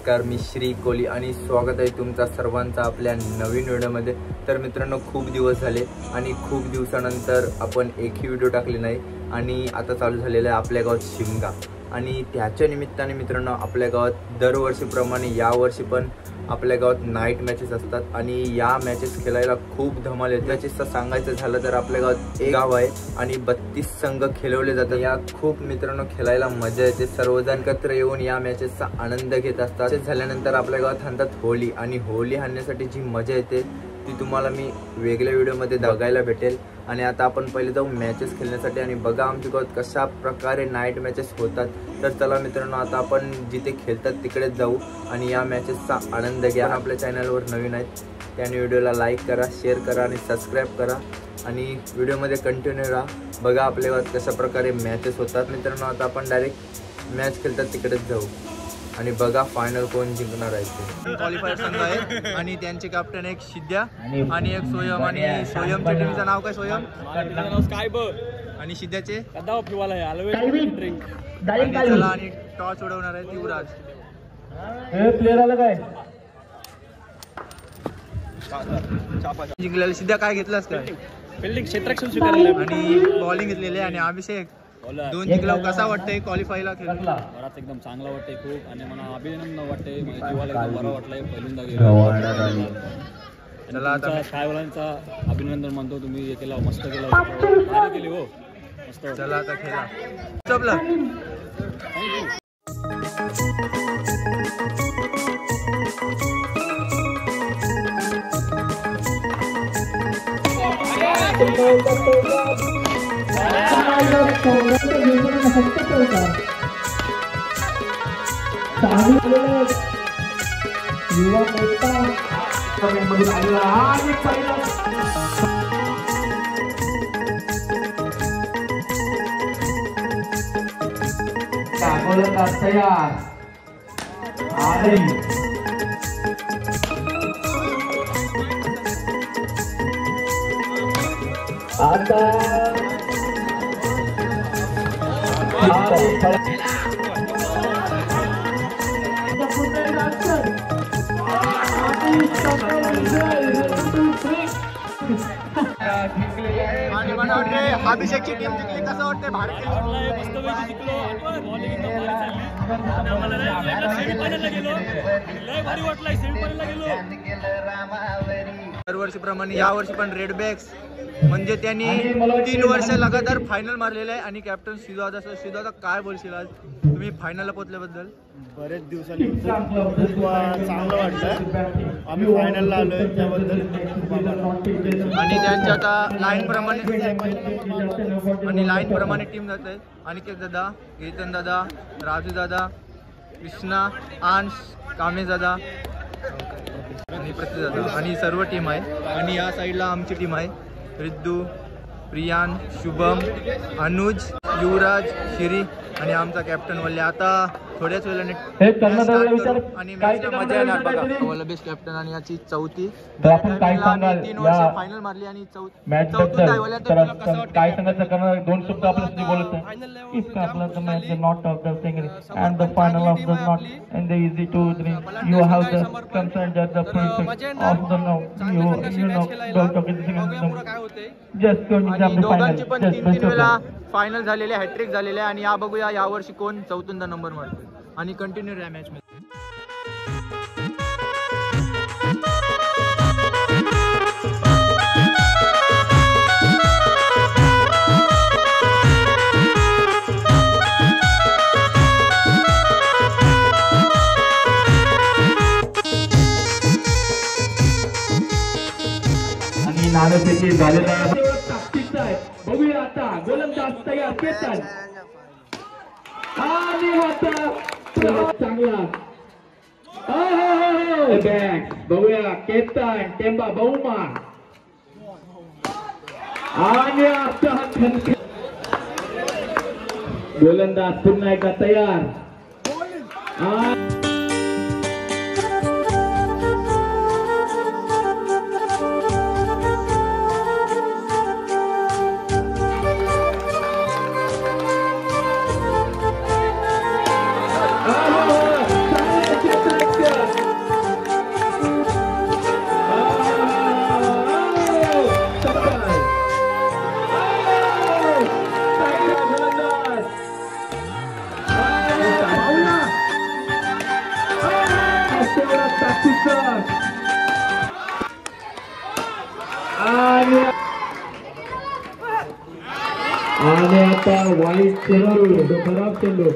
नमस्कार, मी श्री कोहली आणि स्वागत आहे तुमचा सर्वांचा आपल्या नवीन व्हिडिओमध्ये। तर मित्रांनो, खूप दिवस झाले आणि खूप दिवसानंतर आपण एकही व्हिडिओ टाकले नाही आणि आता चालू झालेला आहे आपल्या गावात शिमगा। आणि त्याच्या निमित्ताने मित्रांनो, आपल्या गावात दरवर्षीप्रमाणे यावर्षी पण आपल्या गावात नाईट मॅचेस असतात आणि या मॅचेस खेळायला खूप धमाल येते। त्याचं सांगायचं झालं तर आपल्या गावात एक गाव आहे आणि 32 संघ खेळवले जातात। या खूप मित्रांनो खेळायला मजा येते, सर्वजण एकत्र येऊन या मॅचेसचा आनंद घेत असतात। झाल्यानंतर आपल्या गावात हाणतात होली आणि होली हाणण्यासाठी जी मजा येते ती तुम्हाला मी वेगळ्या व्हिडिओमध्ये बघायला भेटेल। आणि आता आपण पहिले जाऊ मॅचेस खेळण्यासाठी आणि बघा आमच्या गावात कशा प्रकारे नाईट मॅचेस होतात। तर चला मित्रांनो, आता आपण जिथे खेळतात तिकडेच जाऊ आणि या मॅचेसचा आनंद घ्या। आपल्या चॅनलवर नवीन आहेत त्याने व्हिडिओला लाईक करा, शेअर करा आणि सबस्क्राईब करा आणि व्हिडिओमध्ये कंटिन्यू राहा। बघा आपल्या गावात कशा प्रकारे मॅचेस होतात। मित्रांनो, आता आपण डायरेक्ट मॅच खेळतात तिकडेच जाऊ आणि बघा फायनल कोण जिंकणार आहे ते। क्वालिफायर संघ आहे आणि त्यांचे कॅप्टन एक सिद्ध्या आणि एक सोयम आणि सोयमच्या टीमचं नाव काय? सोयम आणि सिद्ध्याचे आणि टॉस उडवणार आहे युवराज। प्लेयर आला काय जिंकलेला सिद्ध्या काय घेतलास काय? फिल्डिंग क्षेत्ररक्षण स्वीकारले आणि बॉलिंग घेतलेली आणि अभिषेक दोन जिंकला। कसा वाटतंय क्वालिफायला खेळून? बराच एकदम चांगला वाटतंय खूप आणि मला अभिनंदन वाटतंय, जीवाला एकदम बरं वाटलंय पहिल्यांदा गेलो। चला आता शाळेवाल्यांचा अभिनंदन म्हणतो, तुम्ही हे केलं मस्त केलं, भारी केली हो मस्त। चला आता खेळा चपला। युवा नेता तयार आणि मला वाटते अभिषेकची टीम जिंकली, कसं वाटतंय? भारत मस्तपैकी जिंकलो, बॉलिंग एकदम भारी चालली, आम्हाला सेमीफायनलला गेलो, लय भारी वाटलंय सेमीफायनलला गेलो। दरवर्षीप्रमाणे यावर्षी पण रेड बॅग्स म्हणजे त्यांनी 3 वर्ष लगातार फायनल मारलेलं आहे। आणि कॅप्टन शिवदादा काय बोलशील आज तुम्ही फायनलला पोहोचल्याबद्दल? बरेच दिवसांनी खूप चांगलं वाटलं, आम्ही फायनलला आलोय त्याबद्दल। आणि त्यांच्या आता लाईन प्रमाणे टीम जात आहे। अनिकेत दादा, केतन दादा, राजू दादा, कृष्णा, अंश, कामेश दादा आणि प्रतीक दादा आणि सर्व टीम आहे। आणि या साईडला आमची टीम आहे, रिद्धू, प्रियान, शुभम, अनुज, युवराज, शिरी आणि आमचा कॅप्टन वल्ले। आता थोड्याच वेळाने आणि मॅचला मजा येणार बघा। वल्ले बेस्ट कॅप्टन आणि याची चौथी 3 वर्ष फायनल मारली आणि मॅच काय सांगायचं करणार 2 शब्द आपल्याला बोलत आहे। इसका आपला the match the not of the single and the final of the not in the easy 2-3 you have the concern that the principle of the no you know don't talk in just going to the दोघांची पण 3 वेळा final झालेले, hat trick झालेले आणि या बघूया यावर्षी कोण 4था नंबर मारतो आणि कंटिन्यू या मॅच मध्ये। आणि नाणेफेकी झालेला आहे, बघूया आता गोलंदाज तयार केतन आणि आता चांगला बॅट बघूया केतन टेंबा बहुमा आणि आता गोलंदाज पुन्हा एकदा तयार। आता वाईट चेंडू खराब चेंडू.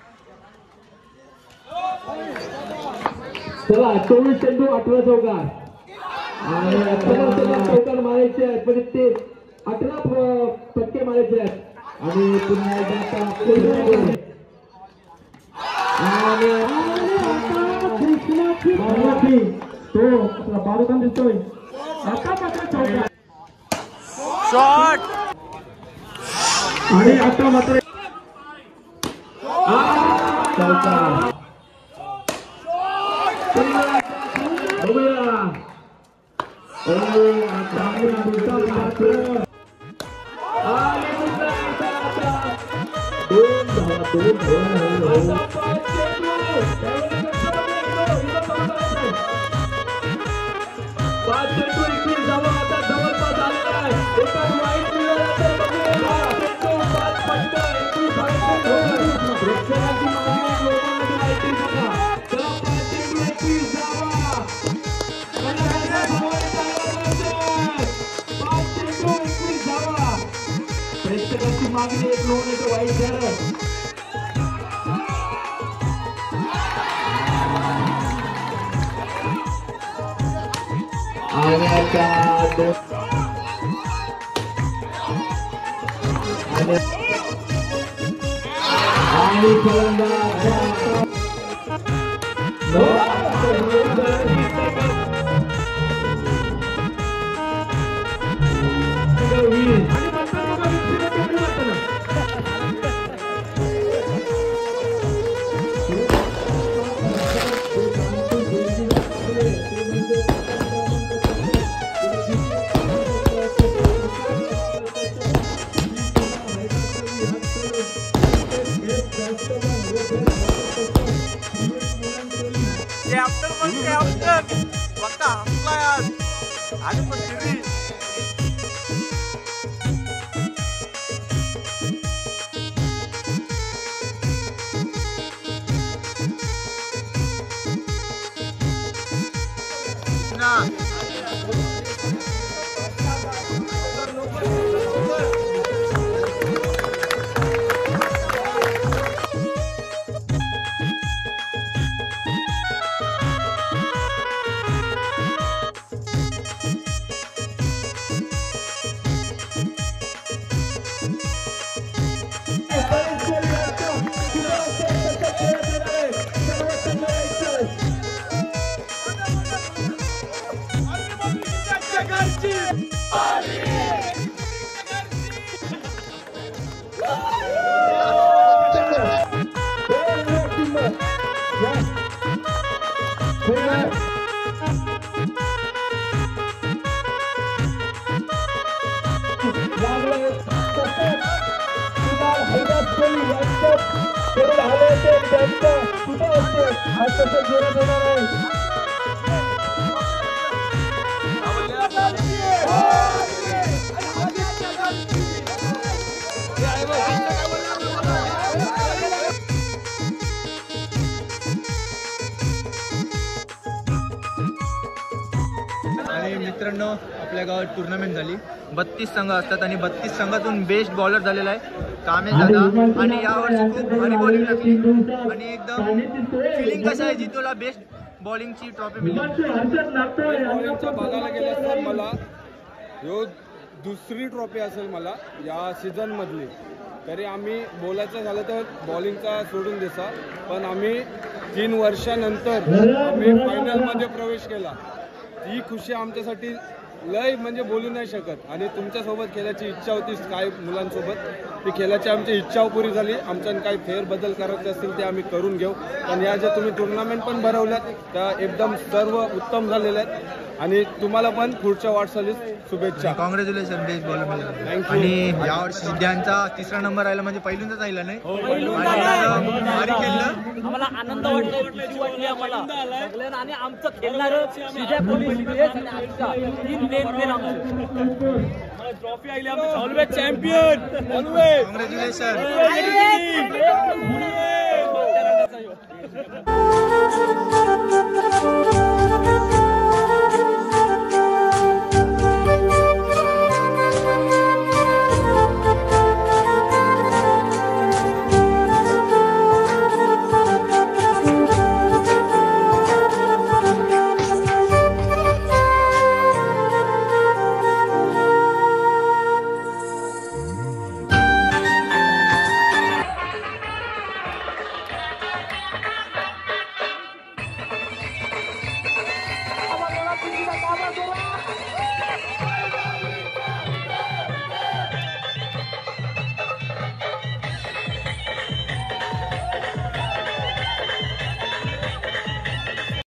चला 24 चेंडू 18 चौकार आणि 18 चौकार मारायचे आहेत म्हणजे ते 18 फटके मारायचे आहेत आणि पुन्हा एकदा तो बारूदान दिसतोय आता मात्र चौकार शॉट आणि आता मात्र चौकार. प्रेक्षकांची मागणी एक लोन येतो वाईट झालं. आणि मित्रांनो आपल्या गावात टुर्नामेंट झाली. 32 संघ असतात आणि 32 संघातून बेस्ट बॉलर झालेला आहे कामेश दादा आणि यावर्षी खूप भारी बॉलिंग लागली आणि एकदम फिलिंग कशा आहे जितूला बेस्ट बॉलिंगची ट्रॉफी मिळाली. बघायला गेलं तर मला ह्यो दुसरी ट्रॉफी असेल मला या सीझन मधली. तरी आम्ही बोलायचं झालं तर बॉलिंगचा सोडून देसा पण आम्ही 3 वर्षानंतर आम्ही फायनलमध्ये प्रवेश केला. ही खुशी आमच्यासाठी लय म्हणजे बोलू नाही शकत आणि तुमच्यासोबत खेळायची इच्छा होती काही मुलांसोबत ती खेळायची आमची इच्छा पुरी झाली. आमच्यानं काही फेरबदल करायचे असतील ते आम्ही करून घेऊ पण या ज्या तुम्ही टुर्नामेंट पण भरवल्यात त्या एकदम सर्व उत्तम झालेल्या आहेत आणि तुम्हाला पण पुढच्या वाटचालीस शुभेच्छा. Congratulation best bowler thank you. आणि यावर्षी सिद्धांचा 3रा नंबर आला म्हणजे पहिल्यांदाच राहिला नाही भारी खेळलं. आम्हाला आनंद वाटली आम्हाला आणि आमचं खेळणारं ट्रॉफी आली ऑलवेज चॅम्पियन ऑलवेज. कॉंग्रॅच्युलेशन.